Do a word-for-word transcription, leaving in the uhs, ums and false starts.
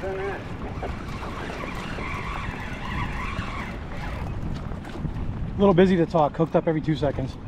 A little busy to talk, hooked up every two seconds.